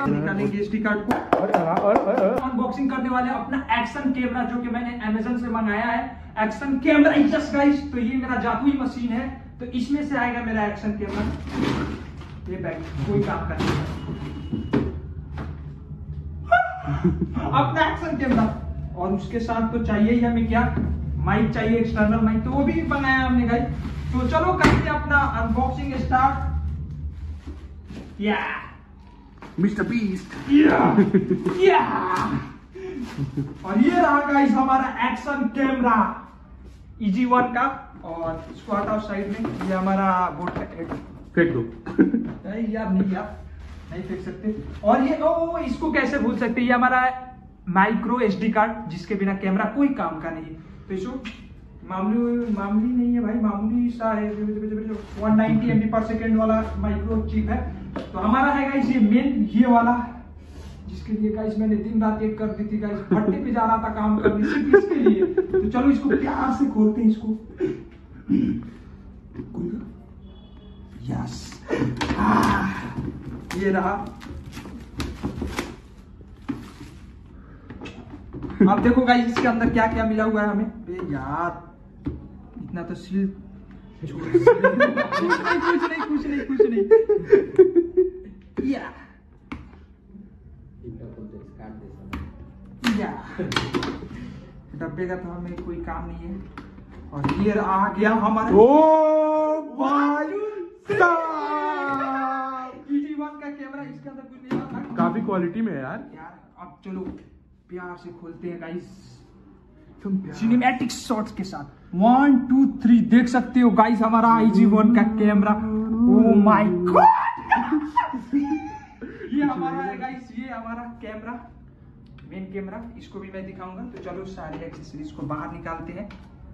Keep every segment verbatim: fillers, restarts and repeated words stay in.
निकालेंगे SD card को और अनबॉक्सिंग करने वाले अपना एक्शन कैमरा जो कि मैंने अमेजन से मंगाया है। एक्शन कैमरा यस गाइस, तो ये मेरा जादुई मशीन है, तो इसमें से आएगा मेरा एक्शन कैमरा। ये बैग कोई काम का नहीं अपना एक्शन कैमरा। और उसके साथ तो चाहिए ही हमें क्या, माइक चाहिए, एक्सटर्नल माइक, तो वो भी मंगाया हमने गाइस। तो चलो करते हैं अपना अनबॉक्सिंग स्टार्ट। या मिस्टर बीस्ट या या और ये रहा गाइस हमारा एक्शन कैमरा इजी वन का। और इसको हटाओ साइड में, ये हमारा बोट फेंक दो। नहीं यार, नहीं यार, नहीं फेंक सकते। और ये ओ इसको कैसे भूल सकते, ये हमारा माइक्रो एसडी कार्ड जिसके बिना कैमरा कोई काम का नहीं। तो इसको मामूली मामूली नहीं है भाई, मामूली सा है, वन नाइनटी एम बी पर सेकेंड वाला माइक्रो चिप है। तो हमारा है गाइस ये मेन, ये वाला जिसके लिए गाइस मैंने दिन रात एक कर दी थी गाइस, भट्टे पे जा रहा था काम करने सिर्फ इसके लिए। तो चलो इसको प्यार से खोलते हैं इसको। यस, ये रहा। अब देखो गाइस इसके अंदर क्या क्या मिला हुआ है हमें। बे यार इतना तो सील कुछ नहीं कुछ नहीं कुछ नहीं कुछ नहीं या या डब्बे का तो हमें कोई काम नहीं है। और ये आ गया हमारा ओ भाई इजी वन का कैमरा। इसके अंदर कुछ नहीं था, काफी क्वालिटी में है यार। यार अब चलो प्यार से खोलते हैं गाइस सिनेमैटिक शॉट्स के साथ। वन टू थ्री देख सकते हो गाइस हमारा आईजी वन का कैमरा। ओ माय गॉड ये हमारा है गाइस, ये हमारा कैमरा मेन कैमरा। इसको भी मैं दिखाऊंगा। तो चलो सारे एक्सेसरीज को बाहर निकालते हैं।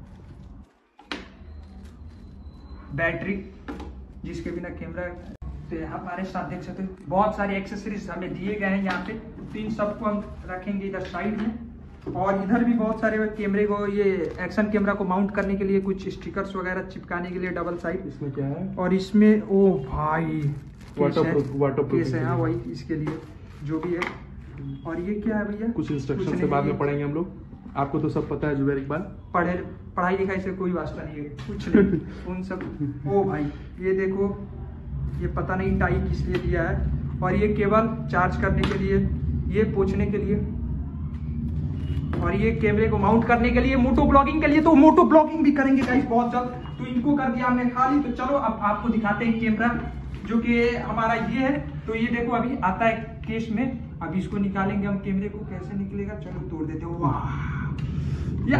बैटरी जिसके बिना कैमरा, तो हमारे साथ देख सकते हो बहुत सारे एक्सेसरीज हमें दिए गए हैं यहाँ पे। तो इन सबको हम रखेंगे इधर साइड में। और इधर भी बहुत सारे कैमरे को, ये एक्शन कैमरा को माउंट करने के लिए कुछ स्टिकर्स वगैरह चिपकाने के लिए डबल साइड। इसमें क्या है? और इसमें ओ भाई वाटरप्रूफ वाटरप्रूफ केस है, हाँ वही इसके लिए जो भी है। और ये क्या है भैया? कुछ इंस्ट्रक्शन से बाद में पढ़ेंगे हम लोग। आपको तो सब पता है जुबैर इकबाल, पढ़े पढ़ाई लिखाई से कोई वास्ता नहीं है कुछ नहीं उन सब। ओ भाई ये देखो, ये पता नहीं टाई किस लिए दिया है। और ये केबल चार्ज करने के लिए, ये पोंछने के लिए, और ये कैमरे को माउंट करने के लिए, मोटो ब्लॉगिंग के लिए। तो मोटो ब्लॉगिंग भी करेंगे गाइस बहुत जल्द। तो इनको कर दिया हमने खाली। तो चलो अब आपको दिखाते हैं कैमरा जो कि हमारा ये है। तो ये देखो अभी आता है केस में, अभी इसको निकालेंगे हम कैमरे को। कैसे निकलेगा चलो तोड़ देते हो। वाह ये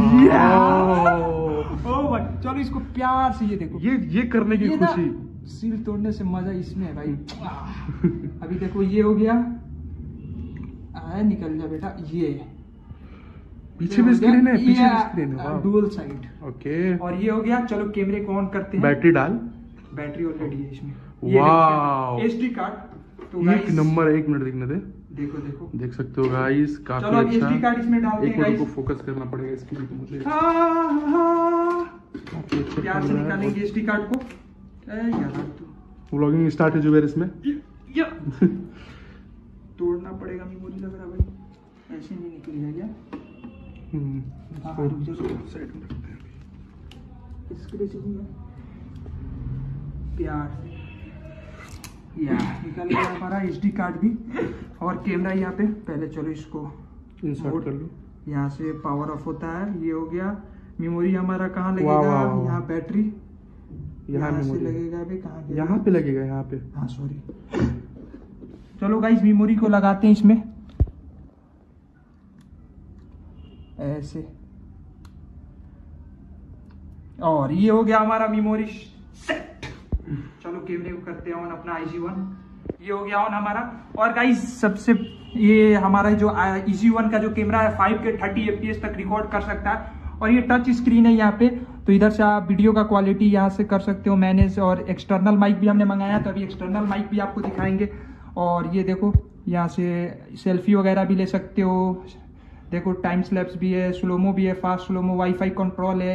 ओ भाई चलो इसको प्यार से, ये देखो ये ये करने की खुशी, सील तोड़ने से मजा इसमें है भाई। अभी देखो ये हो गया, आया निकल जा बेटा। ये पीछे भी स्क्रीन है, पीछे भी स्क्रीन है, डुअल साइड। ओके। और ये हो गया। चलो कैमरे को ऑन करते हैं। बैटरी डाल, बैटरी ऑलरेडी है इसमें। वाओ एसडी कार्ड तो एक नंबर। एक मिनट देखने दे, देखो देखो देख सकते हो गाइस, काफी चलो अच्छा। एसडी कार्ड इसमें डालते हैं गाइस। को फोकस करना पड़ेगा इसके लिए मुझे। प्यार से निकालेंगे एसडी कार्ड को। यार तो व्लॉगिंग स्टार्ट है जुबैर इसमें। या तोड़ना पड़ेगा, मेमोरी लग रहा भाई, ऐसे नहीं निकलेगा क्या? हम्म रुक जा, साइड में रखते हैं। इसके लिए प्यार से या निकल गया हमारा एसडी कार्ड भी। और कैमरा यहाँ पे, पहले चलो इसको इंसर्ट कर लो। यहाँ से पावर ऑफ होता है, ये हो गया। मेमोरी हमारा कहाँ लगेगा? यहाँ बैटरी यहाँ से लगेगा भी, कहाँ यहाँ पे लगेगा, यहाँ पे। हाँ सॉरी। चलो गाइस मेमोरी को लगाते हैं इसमें ऐसे। और ये हो गया हमारा मेमोरी सेट। चलो कैमरे को करते हैं ऑन अपना आईजी वन। ये हो गया ऑन हमारा। और गाइस सबसे ये हमारा जो इजी वन का जो कैमरा है फाइव के थर्टी एफपीएस तक रिकॉर्ड कर सकता है। और ये टच स्क्रीन है यहाँ पे, तो इधर से आप वीडियो का क्वालिटी यहाँ से कर सकते हो मैनेज। और एक्सटर्नल माइक भी हमने मंगाया, तो अभी एक्सटर्नल माइक भी आपको दिखाएंगे। और ये देखो यहाँ से सेल्फी वगैरह भी ले सकते हो। देखो टाइम स्लैप्स भी है, स्लोमो भी है, फास्ट स्लोमो, वाईफाई कंट्रोल है,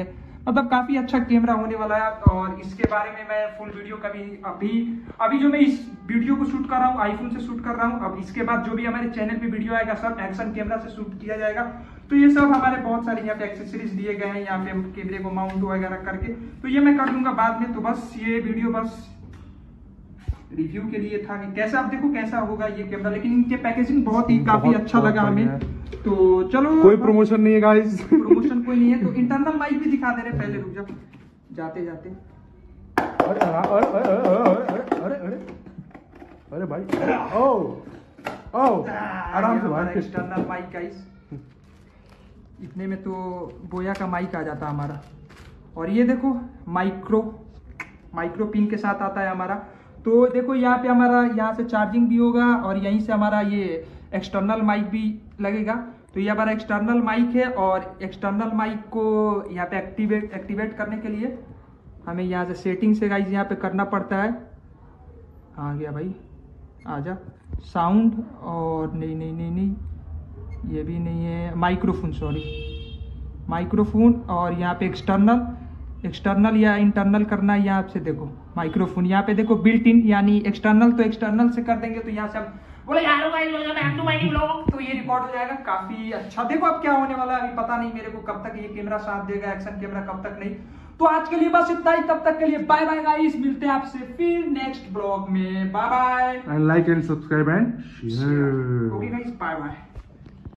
मतलब काफी अच्छा कैमरा होने वाला है। और इसके बारे में मैं फुल वीडियो कभी अभी अभी जो मैं इस वीडियो को शूट कर रहा हूँ आईफोन से शूट कर रहा हूँ। अब इसके बाद जो भी हमारे चैनल पे वीडियो आएगा सब एक्शन कैमरा से शूट किया जाएगा। तो ये सब हमारे बहुत सारे यहाँ पे एक्सेसरीज दिए गए हैं, यहाँ पे हम कैमरे को माउंट वगैरह करके, तो ये मैं कर दूंगा बाद में। तो बस ये वीडियो बस रिव्यू के लिए था कि कैसा, आप देखो कैसा होगा ये कैमरा, लेकिन इनके पैकेजिंग बहुत ही काफी बहुत, अच्छा बहुत लगा हमें। तो चलो, कोई प्रमोशन नहीं है गाइस, प्रमोशन कोई नहीं है। तो इंटरनल माइक भी दिखा दे रहे, पहले रुक जाओ जाते जाते। अरे अरे अरे अरे अरे अरे भाई, ओ ओ आराम से भाई। एक्सटर्नल माइक गाइस, इतने में तो बोया का माइक आ जाता हमारा। और ये देखो माइक्रो माइक्रो पिन के साथ आता है हमारा। तो देखो यहाँ पे हमारा यहाँ से चार्जिंग भी होगा और यहीं से हमारा ये एक्सटर्नल माइक भी लगेगा। तो ये हमारा एक्सटर्नल माइक है और एक्सटर्नल माइक को यहाँ पे एक्टिवेट एक्टिवेट करने के लिए हमें यहाँ से सेटिंग से गाइस यहाँ पे करना पड़ता है। आ गया भाई, आजा। साउंड और नहीं नहीं नहीं नहीं ये भी नहीं है, माइक्रोफोन, सॉरी माइक्रोफोन। और यहाँ पे एक्सटर्नल एक्सटर्नल या इंटरनल करना है। यहाँ से देखो माइक्रोफोन, यहाँ पे देखो बिल्ट इन, यानी एक्सटर्नल तो एक्सटर्नल से कर देंगे तो यहाँ से हम बोले यार भाई बैक टू माय व्लॉग, तो ये रिकॉर्ड हो जाएगा काफी अच्छा। देखो अब क्या होने वाला है, अभी पता नहीं मेरे को कब तक ये कैमरा साथ देगा, एक्शन कैमरा कब तक नहीं। तो आज के लिए बस इतना ही, तब तक के लिए बाय बाय गाइस, मिलते हैं आपसे फिर नेक्स्ट ब्लॉग में। Bye bye, like and subscribe and share. Okay guys, bye bye.